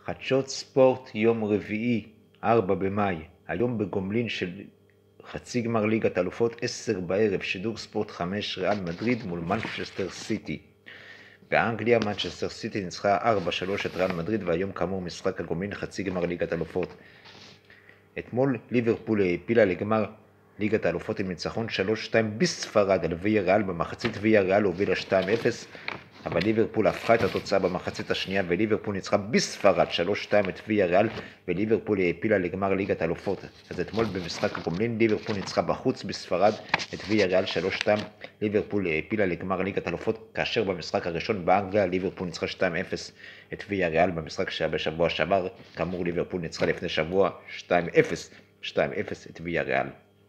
חדשות ספורט יום רביעי, 4 במאי, היום בגומלין של חצי גמר ליגת אלופות 10 בערב, שידור ספורט 5, ריאל מדריד מול מנצ'סטר סיטי. באנגליה מנצ'סטר סיטי ניצחה 4-3 את ריאל מדריד, והיום כאמור משחק הגומלין חצי גמר ליגת אלופות. אתמול ליברפול העפילה לגמר ליגת האלופות עם ניצחון 3-2 בספרד על ויה ריאל. במחצית ויה ריאל הובילה 2-0, אבל ליברפול הפכה את התוצאה במחצית השנייה, וליברפול ניצחה בספרד 3-2 את ויה ריאל, וליברפול העפילה לגמר ליגת האלופות. אז אתמול במשחק הגומלין ליברפול ניצחה בחוץ בספרד את ויה ריאל 3-2. ליברפול העפילה לגמר ליגת האלופות, כאשר במשחק הראשון באנגליה ליברפול ניצחה 2-0 את ויה ריאל. במשחק שהיה בשבוע שעבר, כאמור ליברפול ניצחה לפני שבוע 2-0 את ויה ריאל.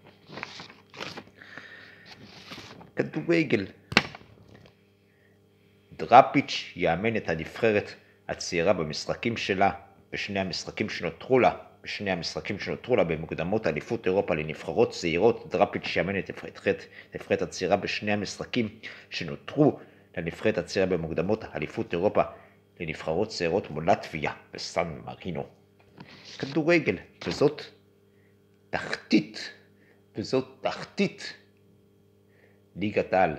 כדורגל. דראפיץ' יאמן את הנבחרת הצעירה במשחקים שלה, בשני המשחקים שנותרו לה במוקדמות אליפות אירופה לנבחרות צעירות. דראפיץ' יאמן את הנבחרת הצעירה בשני המשחקים שנותרו לנבחרת הצעירה במוקדמות אליפות אירופה לנבחרות צעירות מול לטביה וסן מרינו. כדורגל, וזאת תחתית ליגת העל.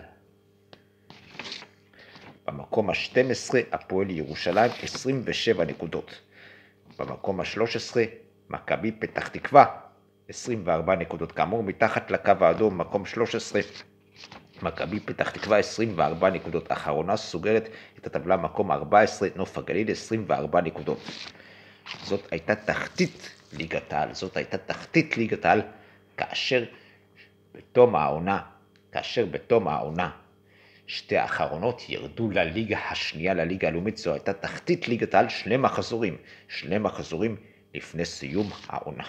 במקום ה-12 הפועל ירושלים 27 נקודות. במקום ה-13 מכבי פתח תקווה 24 נקודות. כאמור מתחת לקו האדום, מקום 13 מכבי פתח תקווה 24 נקודות. אחרונה סוגרת את הטבלה, מקום 14 נוף הגליל 24 נקודות. זאת הייתה תחתית ליגת העל, כאשר בתום העונה שתי האחרונות ירדו לליגה השנייה, לליגה הלאומית. זו הייתה תחתית ליגת העל, שני מחזורים לפני סיום העונה.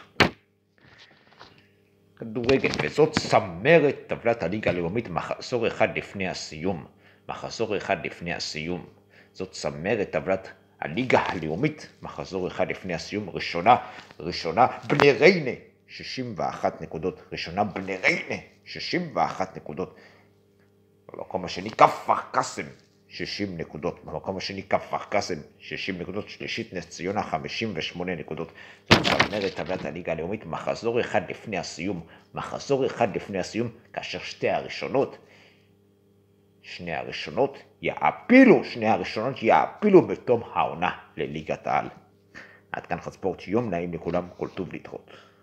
כדורגל, וזאת צמרת טבלת הליגה הלאומית מחזור אחד לפני הסיום. זאת צמרת טבלת הליגה הלאומית מחזור אחד לפני הסיום. ראשונה בני ריינה 61 נקודות. במקום השני כפר קאסם 60 נקודות. שלישית נס ציונה 58 נקודות. זאת צמרת טבלת הליגה הלאומית מחזור אחד לפני הסיום, כאשר שני הראשונות יעפילו בתום העונה לליגת העל. עד כאן חד ספורט, יום נעים לכולם, כל טוב להתראות.